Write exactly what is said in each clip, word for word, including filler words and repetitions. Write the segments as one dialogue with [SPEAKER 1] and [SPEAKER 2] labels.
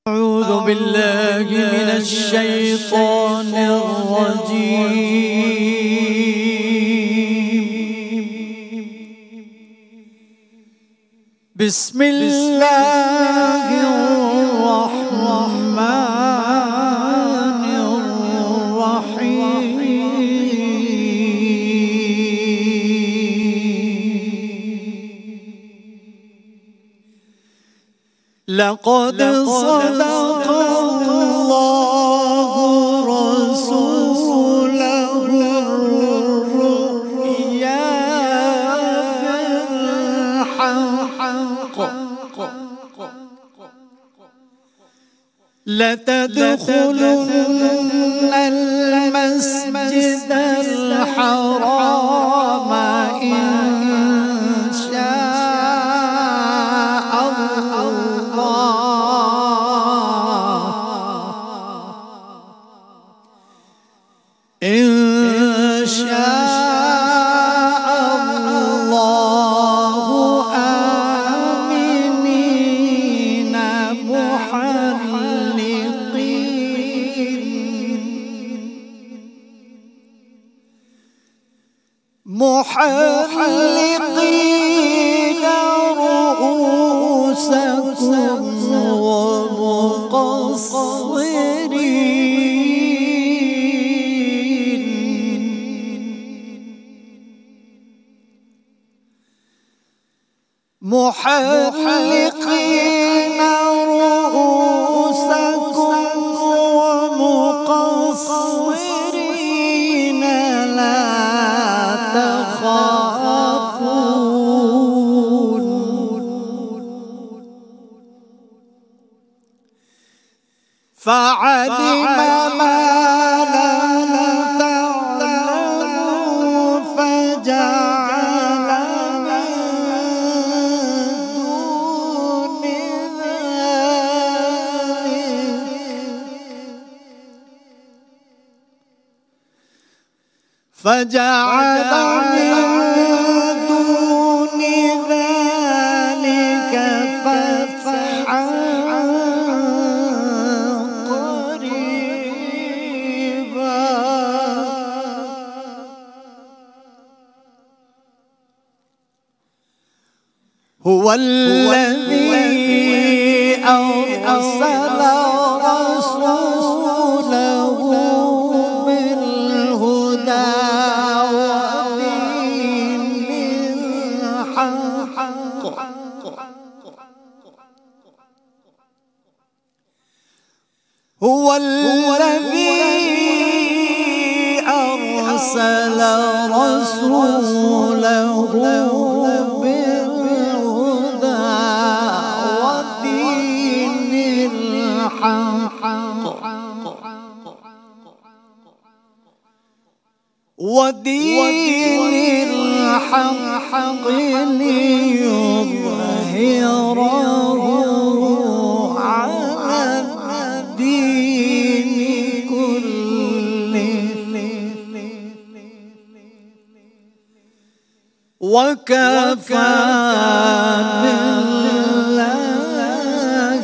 [SPEAKER 1] أعوذ بالله من الشيطان الرجيم. بسم الله الرحمن الرحيم. لقد صدق الله رسوله الرؤيا بالحق لتدخلن المسجد الحرام إن شاء الله إن شاء الله آمنين محلقين رؤوسكم ومقصرين محلقين رؤوسكم ومقصرين لا تخافون فعلم ما لم تعلموا فجعل من دون ذلك فجعل من دون ذلك فتحا قريبا هو الذي أرسل رسوله بالهدى هو الذي أرسل رسوله بالهدى ودين الحق ودين الحق ليظهره على الدين كله وكفى بالله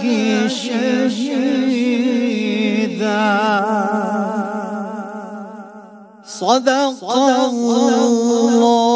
[SPEAKER 1] شهيدا. صدق الله.